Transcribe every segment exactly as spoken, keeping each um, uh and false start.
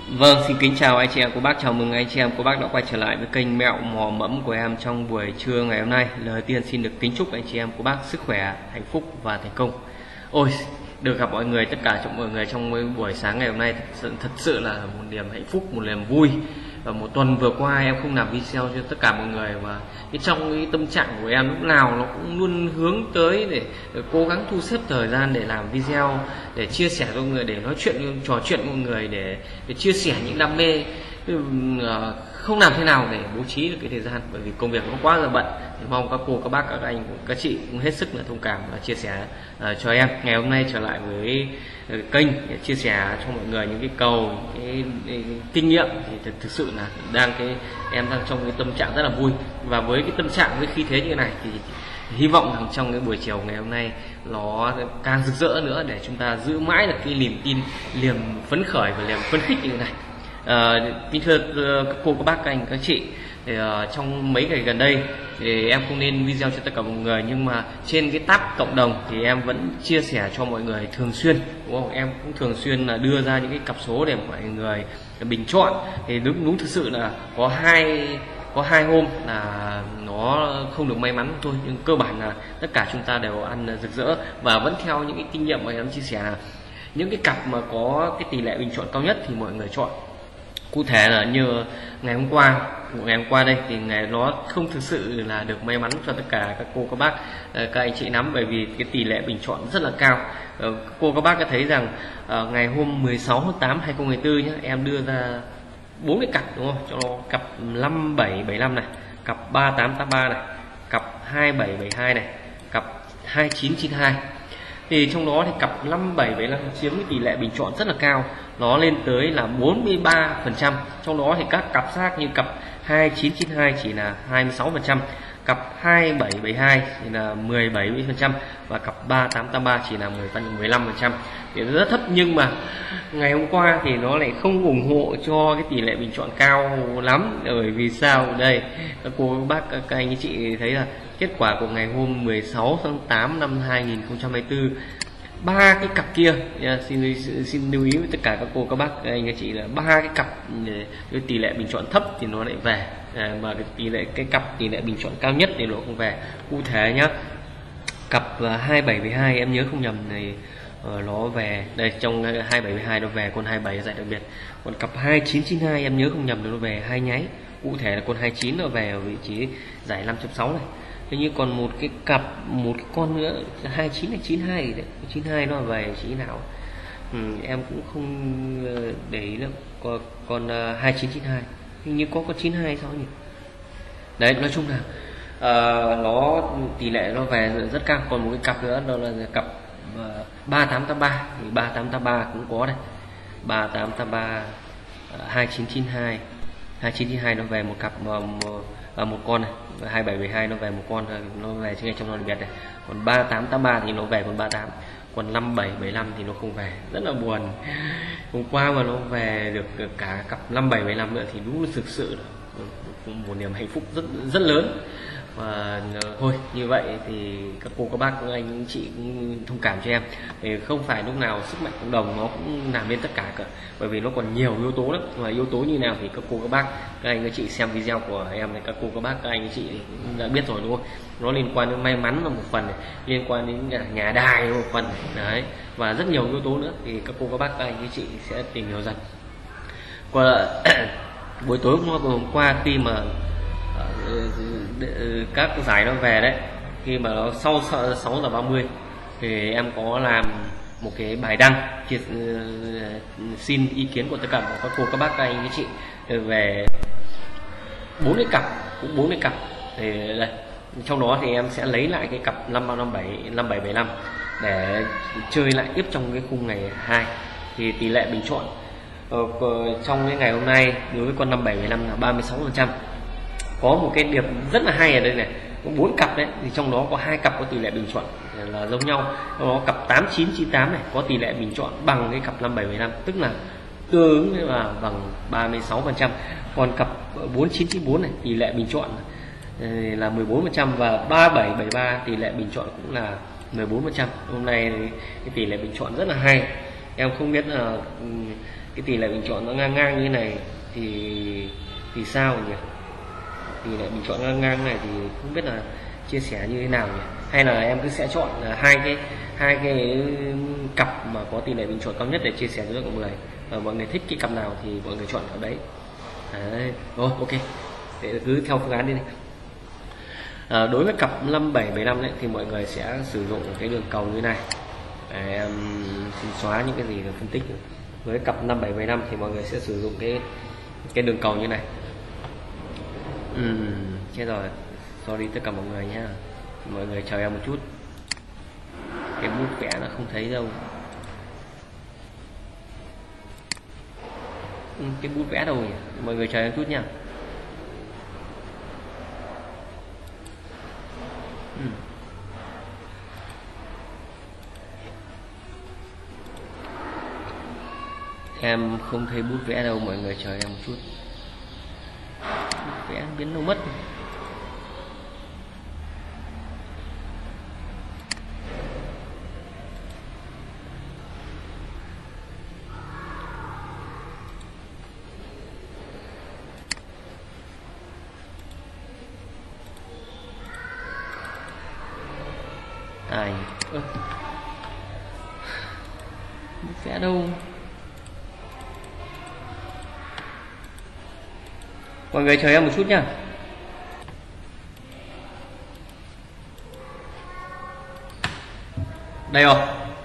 Vâng, xin kính chào anh chị em cô bác, chào mừng anh chị em cô bác đã quay trở lại với kênh mẹo mò mẫm của em trong buổi trưa ngày hôm nay. Lời đầu tiên xin được kính chúc anh chị em cô bác sức khỏe, hạnh phúc và thành công. Ôi, được gặp mọi người, tất cả trong mọi người trong buổi sáng ngày hôm nay thật sự, thật sự là một niềm hạnh phúc, một niềm vui. Và một tuần vừa qua em không làm video cho tất cả mọi người, và cái trong cái tâm trạng của em lúc nào nó cũng luôn hướng tới để, để cố gắng thu xếp thời gian để làm video, để chia sẻ với mọi người, để nói chuyện, trò chuyện với mọi người, để, để chia sẻ những đam mê. Không làm thế nào để bố trí được cái thời gian, bởi vì công việc nó quá là bận. Thì mong các cô, các bác, các anh, các chị cũng hết sức là thông cảm và chia sẻ uh, cho em. Ngày hôm nay trở lại với uh, kênh để chia sẻ cho mọi người những cái cầu, cái, cái, cái kinh nghiệm, thì thực, thực sự là đang cái em đang trong cái tâm trạng rất là vui, và với cái tâm trạng, với khí thế như thế này thì hy vọng rằng trong cái buổi chiều ngày hôm nay nó càng rực rỡ nữa, để chúng ta giữ mãi được cái niềm tin, niềm phấn khởi và niềm phấn khích như thế này. À, kính thưa các cô, các bác, các anh, các chị, thì, uh, trong mấy ngày gần đây thì em không nên video cho tất cả mọi người, nhưng mà trên cái tab cộng đồng thì em vẫn chia sẻ cho mọi người thường xuyên, đúng không? Em cũng thường xuyên là đưa ra những cái cặp số để mọi người bình chọn. Thì đúng đúng thực sự là có hai có hai hôm là nó không được may mắn thôi, nhưng cơ bản là tất cả chúng ta đều ăn rực rỡ. Và vẫn theo những cái kinh nghiệm mà em chia sẻ, là những cái cặp mà có cái tỷ lệ bình chọn cao nhất thì mọi người chọn. Cụ thể là như ngày hôm qua, ngày hôm qua đây thì ngày nó không thực sự là được may mắn cho tất cả các cô, các bác, các anh chị nắm, bởi vì cái tỷ lệ bình chọn rất là cao. Các cô, các bác có thấy rằng ngày hôm mười sáu tháng tám hai nghìn không trăm hai mươi tư nhé, em đưa ra bốn cái cặp, đúng không? Cho nó cặp năm bảy bảy năm này, cặp ba tám tám ba này, cặp hai bảy bảy hai này, cặp hai chín chín hai. Thì trong đó thì cặp năm bảy bảy năm chiếm cái tỷ lệ bình chọn rất là cao, nó lên tới là bốn mươi ba phần trăm. Trong đó thì các cặp khác như cặp hai chín chín hai chỉ là hai mươi sáu phần trăm, cặp hai bảy bảy hai thì là mười bảy phần trăm, và cặp ba tám tám ba chỉ là mười lăm phần trăm. Thì rất thấp, nhưng mà ngày hôm qua thì nó lại không ủng hộ cho cái tỷ lệ bình chọn cao lắm. Bởi vì sao? Đây, các cô, các bác, các anh, các chị thấy là kết quả của ngày hôm mười sáu tháng tám năm hai nghìn không trăm hai mươi tư, ba cái cặp kia, yeah, xin xin lưu ý với tất cả các cô, các bác, các anh, các chị, là ba cái cặp với tỷ lệ bình chọn thấp thì nó lại về, à, mà cái tỷ lệ cái cặp tỷ lệ bình chọn cao nhất thì nó không về. Cụ thể nhá, cặp hai bảy bảy hai em nhớ không nhầm này, uh, nó về đây, trong hai bảy bảy hai nó về con hai bảy giải đặc biệt. Còn cặp hai chín chín hai em nhớ không nhầm nó về hai nháy, cụ thể là con hai chín nó về ở vị trí giải năm chấm sáu này. Thế như còn một cái cặp, một cái con nữa hai chín hay chín hai đấy, chín hai nó về chỉ nào, ừ, em cũng không để ý nữa. Còn, còn uh, hai chín chín hai hình như có con chín hai sao nhỉ? Đấy, nói chung là uh, nó tỷ lệ nó về rất cao. Còn một cái cặp nữa đó là cặp uh, ba tám tám ba, thì ba tám tám ba cũng có đây, ba tám tám ba, uh, hai chín chín hai, hai chín chín hai nó về một cặp, uh, một, uh, một con này, hai bảy bảy hai nó về một con, nó về ngay trong nó đặc biệt này. Còn ba tám tám ba thì nó về con ba tám, còn năm bảy bảy năm thì nó không về, rất là buồn. Hôm qua mà nó về được cả cặp năm bảy bảy năm nữa thì đúng thực sự là một niềm hạnh phúc rất rất lớn. Và thôi, như vậy thì các cô, các bác, các anh chị cũng thông cảm cho em, vì không phải lúc nào sức mạnh cộng đồng nó cũng làm nên tất cả cả, bởi vì nó còn nhiều yếu tố lắm. Và yếu tố như nào thì các cô, các bác, các anh, các chị xem video của em này, các cô, các bác, các anh, các chị cũng đã biết rồi, đúng không? Nó liên quan đến may mắn là một phần này, liên quan đến nhà đài là một phần này. Đấy, và rất nhiều yếu tố nữa thì các cô, các bác, các anh, các chị sẽ tìm hiểu dần. Còn buổi tối hôm qua khi mà các giải nó về đấy, khi mà nó sau sáu giờ ba mươi thì em có làm một cái bài đăng xin ý kiến của tất cả các cô, các bác, các anh, các chị về bốn cái cặp, cũng bốn cái cặp. Thì đây, trong đó thì em sẽ lấy lại cái cặp năm năm bảy năm bảy bảy năm để chơi lại tiếp trong cái khung ngày hai. Thì tỷ lệ bình chọn uh, trong cái ngày hôm nay đối với con năm bảy bảy năm là ba mươi sáu phần trăm. Có một cái điểm rất là hay ở đây này, có bốn cặp đấy, thì trong đó có hai cặp có tỷ lệ bình chọn là giống nhau. Trong đó cặp tám chín chín tám này có tỷ lệ bình chọn bằng cái cặp năm bảy bảy năm, tức là tương ứng là bằng ba mươi sáu phần trăm. Còn cặp bốn chín chín bốn này tỷ lệ bình chọn là mười bốn phần trăm, và ba bảy bảy ba tỷ lệ bình chọn cũng là mười bốn phần trăm. Hôm nay cái tỷ lệ bình chọn rất là hay. Em không biết là cái tỷ lệ bình chọn nó ngang ngang như thế này thì thì sao nhỉ? Tỷ lệ bình chọn ngang ngang này thì không biết là chia sẻ như thế nào nhỉ? Hay là em cứ sẽ chọn hai cái hai cái cặp mà có tỷ lệ bình chọn cao nhất để chia sẻ cho mọi người, và mọi người thích cái cặp nào thì mọi người chọn cặp đấy. Đấy. Rồi, ok, để cứ theo phương án đi này. À, đối với cặp năm bảy bảy năm đấy thì mọi người sẽ sử dụng cái đường cầu như này. Để em xin xóa những cái gì được phân tích. Với cặp năm bảy bảy năm thì mọi người sẽ sử dụng cái cái đường cầu như này. Ừm, chết rồi, sorry tất cả mọi người nhé, mọi người chờ em một chút, cái bút vẽ nó không thấy đâu. Ừ, cái bút vẽ đâu nhỉ? Mọi người chờ em chút nha. Ừ. Em không thấy bút vẽ đâu, mọi người chờ em một chút, bút vẽ biến đâu mất. Ai ơ, bút vẽ đâu? Mọi người chờ em một chút nha. Đây rồi.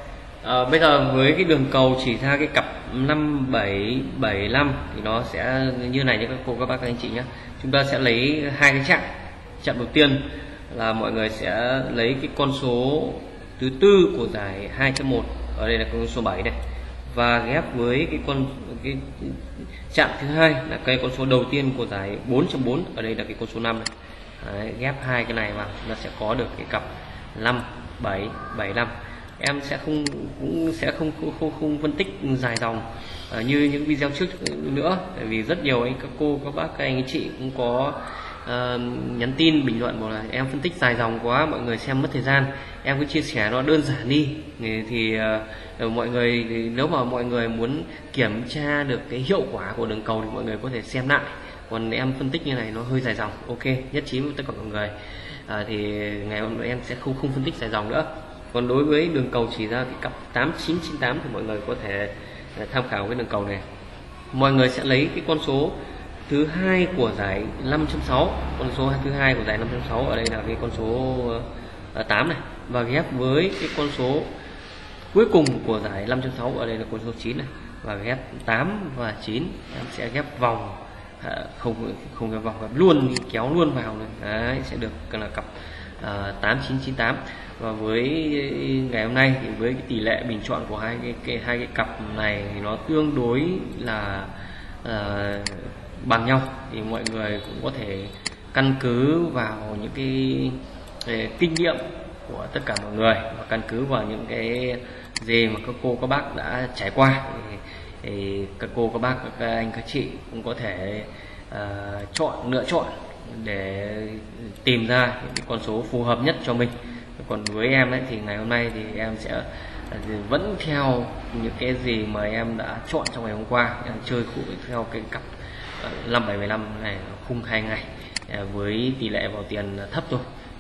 À, bây giờ với cái đường cầu chỉ ra cái cặp năm bảy bảy năm thì nó sẽ như này nha các cô các bác các anh chị nhé. Chúng ta sẽ lấy hai cái chạm. Chạm đầu tiên là mọi người sẽ lấy cái con số thứ tư của giải hai chấm một, ở đây là con số bảy này, và ghép với cái con cái chạm thứ hai là cái con số đầu tiên của giải bốn chấm bốn, ở đây là cái con số năm này. Đấy, ghép hai cái này vào nó sẽ có được cái cặp năm bảy bảy năm. Em sẽ không cũng sẽ không không, không, không phân tích dài dòng uh, như những video trước nữa, tại vì rất nhiều anh các cô các bác các anh chị cũng có uh, nhắn tin bình luận bảo là em phân tích dài dòng quá, mọi người xem mất thời gian. Em cứ chia sẻ nó đơn giản đi thì uh, mọi người thì nếu mà mọi người muốn kiểm tra được cái hiệu quả của đường cầu thì mọi người có thể xem lại, còn em phân tích như này nó hơi dài dòng. Ok, nhất trí với tất cả mọi người. À, thì ngày hôm nay em sẽ không không phân tích dài dòng nữa. Còn đối với đường cầu chỉ ra cái cặp tám chín chín tám thì mọi người có thể tham khảo cái đường cầu này. Mọi người sẽ lấy cái con số thứ hai của giải năm chấm sáu, con số thứ hai của giải năm chấm sáu ở đây là cái con số tám này, và ghép với cái con số cuối cùng của giải năm chấm sáu ở đây là con số chín này, và ghép tám và chín. Em sẽ ghép vòng, à, không không ghép vòng, ghép luôn, kéo luôn vào này. Đấy, sẽ được là cặp uh, tám chín chín tám. Và với ngày hôm nay thì với cái tỷ lệ bình chọn của hai cái, cái hai cái cặp này thì nó tương đối là uh, bằng nhau, thì mọi người cũng có thể căn cứ vào những cái, cái kinh nghiệm của tất cả mọi người, và căn cứ vào những cái gì mà các cô các bác đã trải qua thì, thì các cô các bác các anh các chị cũng có thể uh, chọn lựa chọn để tìm ra những cái con số phù hợp nhất cho mình. Còn với em ấy thì ngày hôm nay thì em sẽ vẫn theo những cái gì mà em đã chọn trong ngày hôm qua. Em chơi cụ theo cái cặp năm bảy năm này, khung hai ngày với tỷ lệ vào tiền thấp thôi,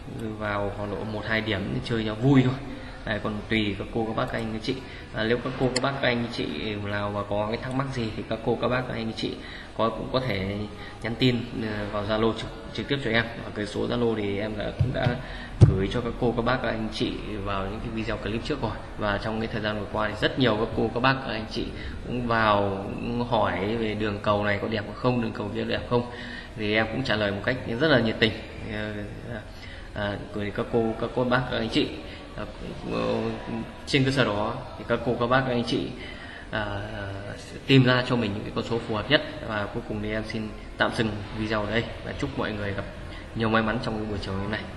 vào khoảng độ một hai điểm để chơi cho vui thôi. Đấy, còn tùy các cô các bác các anh các chị. À, nếu các cô các bác các anh các chị nào mà có cái thắc mắc gì thì các cô các bác các anh các chị có cũng có thể nhắn tin vào Zalo trực, trực tiếp cho em. Và cái số Zalo thì em đã cũng đã gửi cho các cô các bác các anh chị vào những cái video clip trước rồi. Và trong cái thời gian vừa qua thì rất nhiều các cô các bác các anh chị cũng vào cũng hỏi về đường cầu này có đẹp không, đường cầu kia đẹp không, thì em cũng trả lời một cách rất là nhiệt tình. À, gửi các cô các cô bác các anh chị. À, trên cơ sở đó thì các cô các bác các anh chị à, tìm ra cho mình những cái con số phù hợp nhất. Và cuối cùng thì em xin tạm dừng video ở đây và chúc mọi người gặp nhiều may mắn trong cái buổi chiều hôm nay.